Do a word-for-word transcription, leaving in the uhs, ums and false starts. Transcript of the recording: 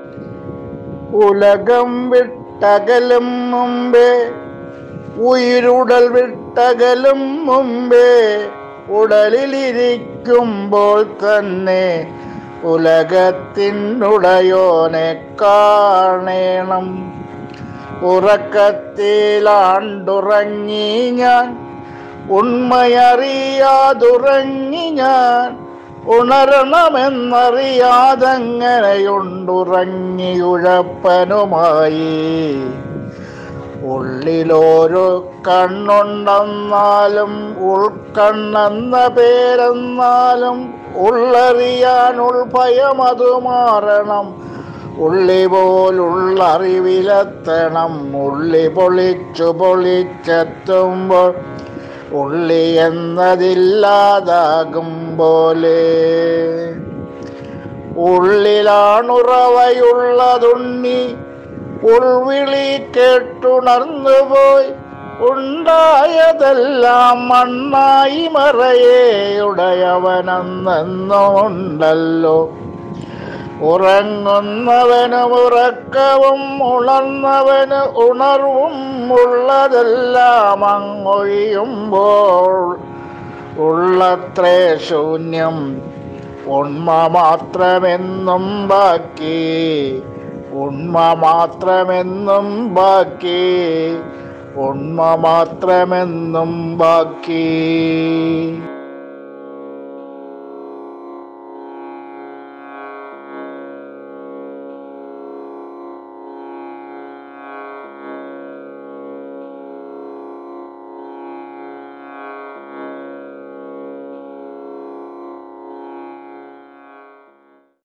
ഉലകം വിട്ടകലും മുമ്പേ, ഉയിരുടൽ വിട്ടകലും മുമ്പേ, ഉടലിലിരിക്കുമ്പോൾ തന്നെ ഉലകത്തിനുടയോനെ കാണേണം. ഉറക്കത്തിലാണ്ടുറങ്ങി ഞാൻ, ഉണ്മയറിയാതുറങ്ങി ഞാൻ, ഉണരണമെന്നറിയാതങ്ങനെയുണ്ടുറങ്ങിയുഴപ്പനുമായി. ഉള്ളിലോരു കണ്ണുണ്ടെന്നാലും ഉൾക്കണ്ണെന്ന പേരെന്നാലും, ഉള്ളറിയാൻ ഉൾഭയമതു മാറണം. ഉള്ളി പോലുള്ളറിവിലെത്തണം. ഉള്ളി പൊളിച്ചു പൊളിച്ചെത്തുമ്പോൾ ഉള്ളി എന്നതില്ലാതാകും പോലെ. ഉള്ളിലാണുറവയുള്ളതുണ്ണി, ഉൾവിളി കേട്ടുണർന്നുപോയി. ഉണ്ടായതെല്ലാം മണ്ണായി മറയേ, ഉടയവനെന്നെന്നുണ്ടല്ലോ. ഉറങ്ങുന്നവനും ഉറക്കവും ഉണർന്നവന് ഉണർവും ഉള്ളതെല്ലാം അങ്ങൊഴിയുമ്പോൾ ഉള്ളത്രേ ശൂന്യം. ഉണ്മ മാത്രമെന്നും ബാക്കി, ഉണ്മ മാത്രമെന്നും ബാക്കി, ഉണ്മ മാത്രമെന്നും ബാക്കി.